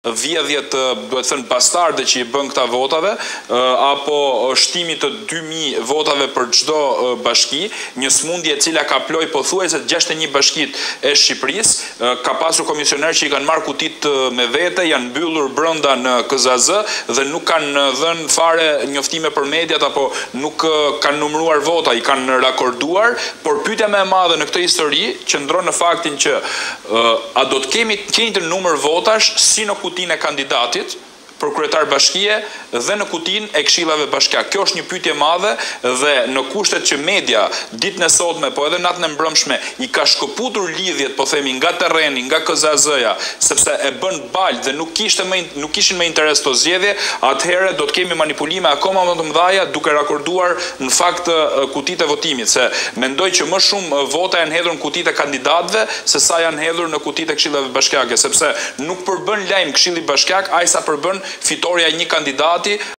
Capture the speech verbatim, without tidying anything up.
vjedhjet, duhet thënë bastarde që i bën këta votave, apo shtimi të dy mijë votave për çdo bashki, një smundje e cila ka ploj pothuajse gjashtëdhjetë e një bashkit e Shqipërisë, ka pasur komisioner që i kanë marrë kutit me vete, janë mbyllur brenda në K Z A Z dhe nuk kanë dhënë fare njoftime për mediat apo nuk kanë numëruar vota, i kanë rakorduar, por pyetja më e madhe në këtë histori qëndron në faktin që a do të kemi të njëjtin numër votash si në kutinë e kandidatit për kryetar bashkie dhe në kutinë e këshillave bashkiake. Kjo është një pyetje e madhe dhe në kushtet që media ditën e sotme, po edhe natën e mbrëmshme i ka shkëputur lidhjet, po themi, nga terreni, nga K Z A Z-ja, sepse e bën balj dhe nuk kishte më nuk kishin më interes të zgjedhje, atëherë do të kemi manipulime akoma më të mëdha duke rakorduar në fakt kutitë e votimit, se mendoj që më shumë vota janë hedhur në kutitë e kandidatëve se sa janë hedhur në kutitë e këshillave bashkiake, sepse nuk përbën lajm Këshilli Bashkiak aq sa përbën fitoria e një kandidati